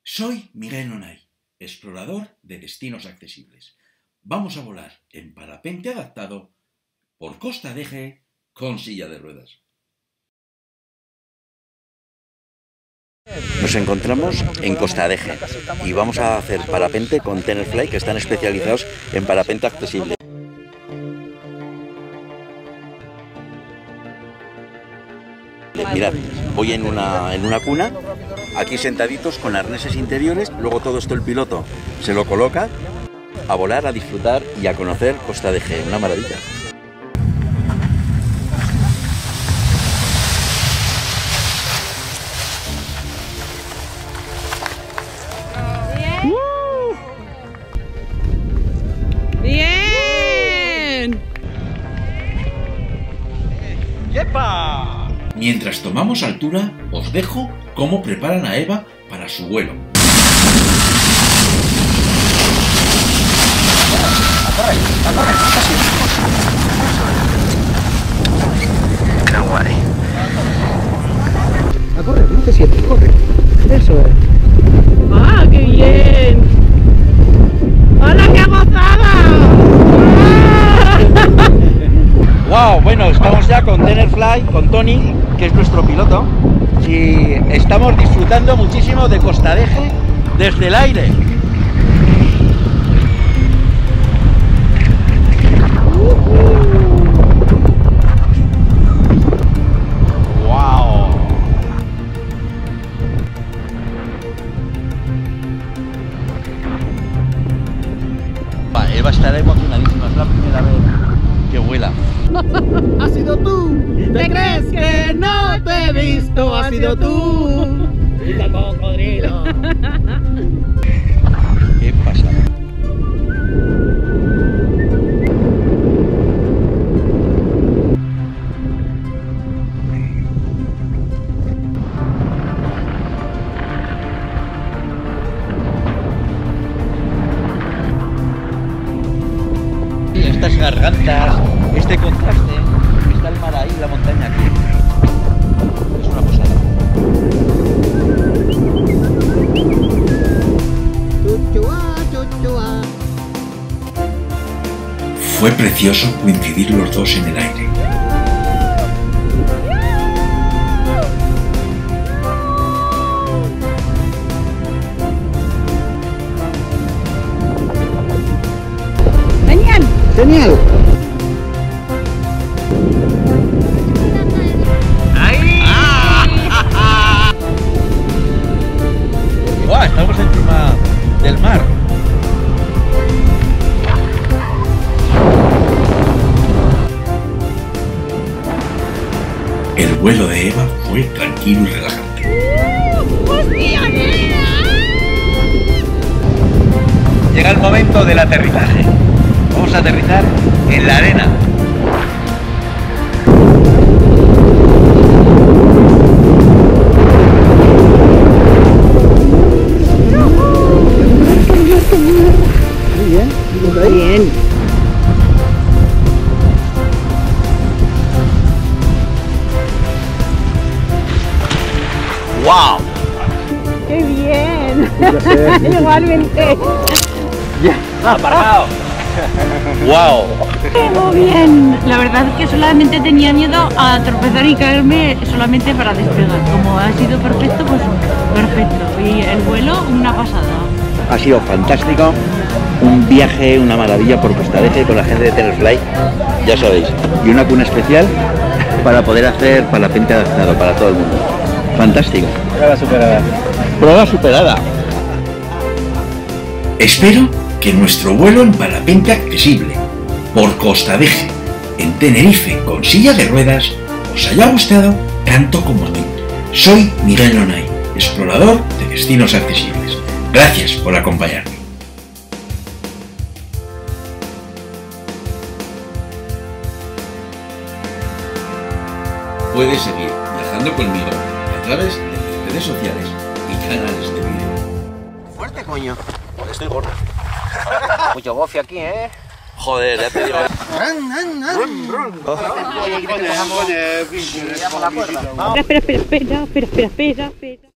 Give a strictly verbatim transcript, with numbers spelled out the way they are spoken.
Soy Miguel Nonay, explorador de destinos accesibles. Vamos a volar en parapente adaptado por Costa de Eje con silla de ruedas. Nos encontramos en Costa de Eje y vamos a hacer parapente con Tenerfly, que están especializados en parapente accesible. Mirad, voy en una, en una cuna, aquí sentaditos con arneses interiores, luego todo esto el piloto se lo coloca, a volar, a disfrutar y a conocer Costa de Eje, una maravilla. ¡Bien! ¡Yepa! Mientras tomamos altura, os dejo cómo preparan a Eva para su vuelo. ¡Qué guay! A correr, no te sientes, corre. Eso es. ¡Ah, qué bien! ¡Hola, qué gozada! Wow, bueno, estamos ya con Tenerfly, con Tony, que es nuestro piloto, y estamos disfrutando muchísimo de Costa de Eje desde el aire. Wow. Eva estará emocionadísima, es la primera vez que vuela. ¡Ha sido tú! ¿Te crees que no te he visto? ¡Ha sido tú! ¡Mira cocodrilo! ¿Qué pasa? Estas gargantas, este contraste, está el mar ahí, la montaña aquí. Es una posada. Chuchua, chuchua. Fue precioso coincidir los dos en el aire. ¡Genial! ¡Genial! ¡Guau! Estamos encima del mar. El vuelo de Eva fue tranquilo y relajante. ¡Hostia, nena! Llega el momento del aterrizaje. Vamos a aterrizar en la arena. Muy bien. Muy bien. ¡Wow! ¡Qué bien! placer. Igualmente. ¡Ya! ¡Aparcado! ¡Wow! Muy bien. La verdad es que solamente tenía miedo a tropezar y caerme solamente para despegar. Como ha sido perfecto, pues perfecto. Y el vuelo, una pasada. Ha sido fantástico, un viaje, una maravilla por Costa de Eje con la gente de Tenerfly, ya sabéis, y una cuna especial para poder hacer parapente adaptado para todo el mundo. Fantástico. Prueba superada. Prueba superada. Espero que nuestro vuelo en parapente accesible por Costa de Eje en Tenerife con silla de ruedas os haya gustado tanto como a mí. Soy Miguel Nonay, explorador de destinos accesibles. Gracias por acompañarme. Puedes seguir viajando conmigo a través de mis redes sociales y canales de vídeo. Fuerte, coño. Estoy gordo. Mucho gofio aquí, ¿eh? Joder, ya te digo. Espera, espera, espera, espera, espera, espera, espera, espera.